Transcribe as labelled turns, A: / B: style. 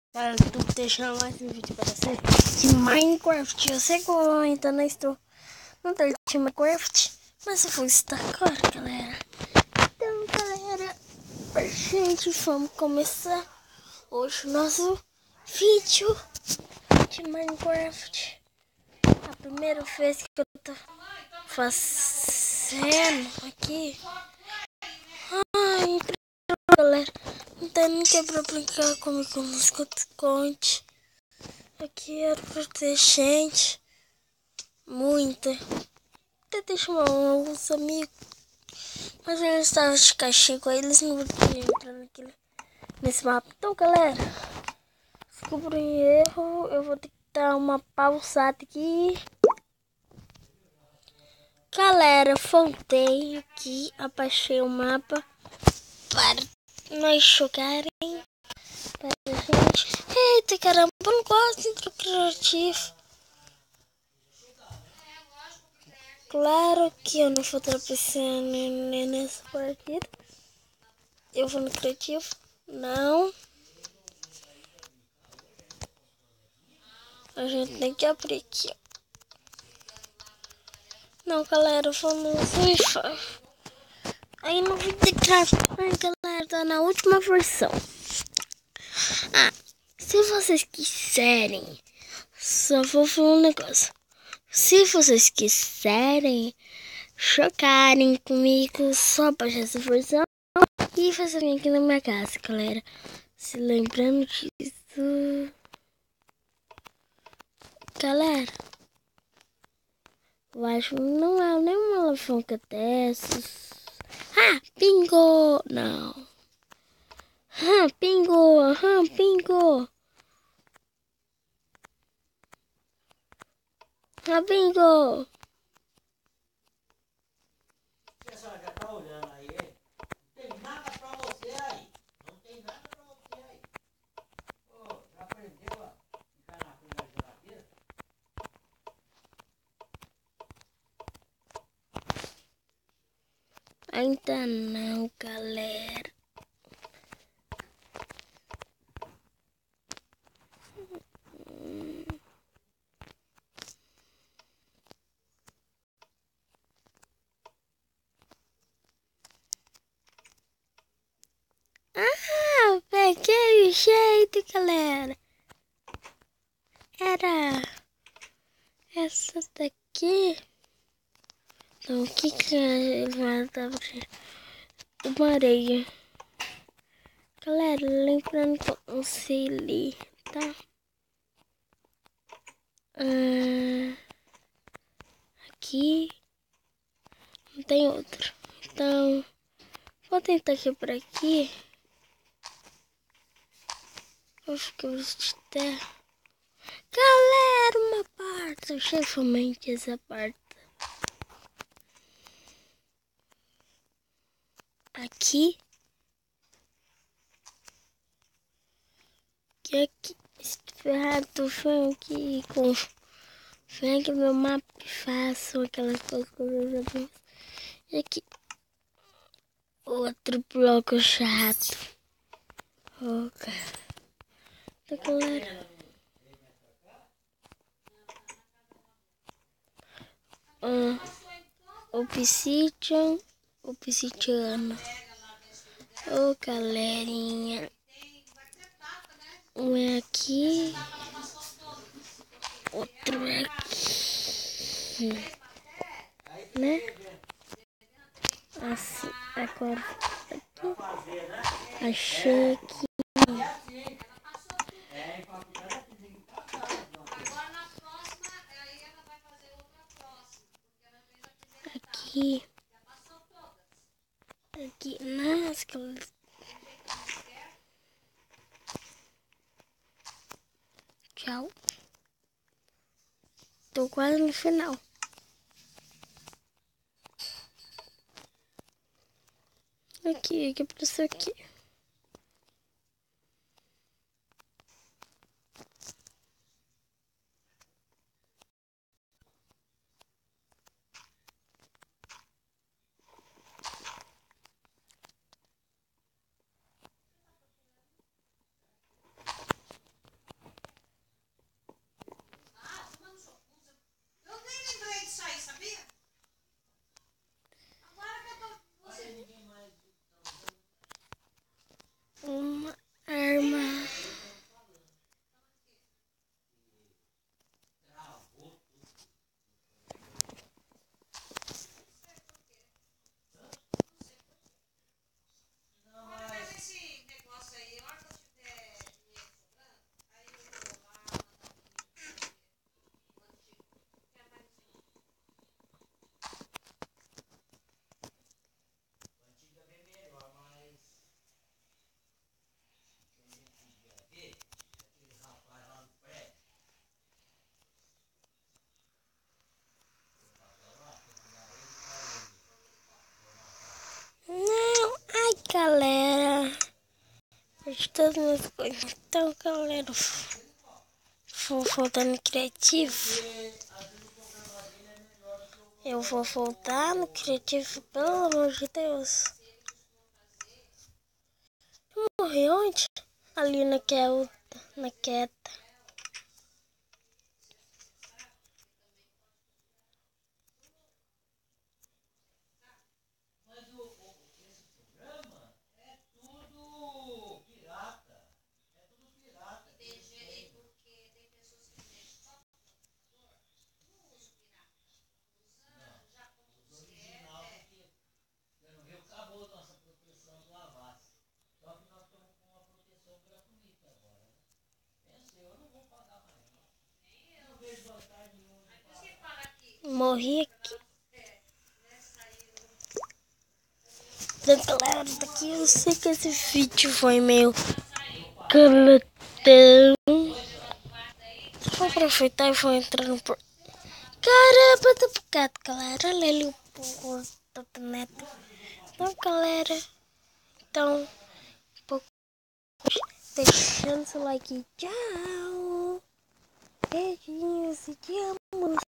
A: Cara, tu deixar mais um vídeo para você de Minecraft. Eu sei que eu ainda não estou no de Minecraft, mas eu vou estar agora, galera. Então, galera, gente, vamos começar hoje o nosso vídeo de Minecraft. A primeira vez que eu tô fazendo aqui. Ai, galera, não tem ninguém pra brincar comigo nos conte. Aqui era pra ter gente, muita. Tentei chamar alguns amigos, mas eles estavam de castigo, aí eles não podiam entrar nesse mapa. Então, galera, descobri um erro, eu vou ter que dar uma pausada aqui. Galera, voltei aqui, abaixei o mapa para nós jogarem. Para a gente. Eita, caramba, eu não gosto de entrar criativo. Claro que eu não vou trapeçando nessa partida. Eu vou no criativo. Não. A gente tem que abrir aqui, ó. Não, galera, vamos FIFA. Aí no vídeo de craft. Ai, galera, tá na última versão. Ah, se vocês quiserem, só vou falar um negócio. Se vocês quiserem jogarem comigo, só baixar essa versão e fazer aqui na minha casa, galera. Se lembrando disso, galera, eu acho que não é nenhuma alavanca dessas. Ah, bingo! Não. Ah, bingo! Ah, bingo! Ah, bingo!
B: A senhora já tá olhando aí, hein? Não tem nada pra você aí. Não tem nada pra você aí. Ô, já aprendeu a ficar na frente da geladeira?
A: Ainda não, galera. Ah, peguei o jeito, galera. Era essa daqui. Então, o que ele vai dar uma areia? Galera, lembrando que eu não sei ler, tá? Aqui não tem outro. Então, vou tentar quebrar aqui. Eu fico de terra. Galera, uma parte. Eu achei somente essa parte. Aqui. E aqui. Esse ferrado foi aqui com... Vem que meu mapa faço aquelas coisas que eu já fiz. E aqui. Outro bloco chato. Oh, cara. Então, galera. Obsidiano. Ô, galerinha. Um é aqui. Outro é aqui. Né? Assim. Agora aqui. Achei aqui. Aqui. Aqui. Nossa, que... Tchau. Tô quase no final. Aqui pra isso aqui. de todas as minhas coisas. Então, galera, vou voltar no criativo. Eu vou voltar no criativo, pelo amor de Deus. Eu morri onde? Ali na queda.
B: Esse programa é tudo pirata. É tudo pirata. Tem gente porque tem pessoas que deixam só não uso pirata. Usa já como original, porque no Rio acabou nossa proteção do Avast. Só que nós estamos com uma proteção gratuita agora. Pensei, eu não vou pagar mais não. Nem eu. Não vejo vantagem nenhuma. Aí você paga aqui.
A: Morri aqui. Então, galera, daqui eu sei que esse vídeo foi meio calatão. Vou aproveitar e vou entrar no... Caramba, tá bugado, galera. Olha ali o neto. Então, galera, então, deixando seu like. Tchau. Beijinhos e te amo.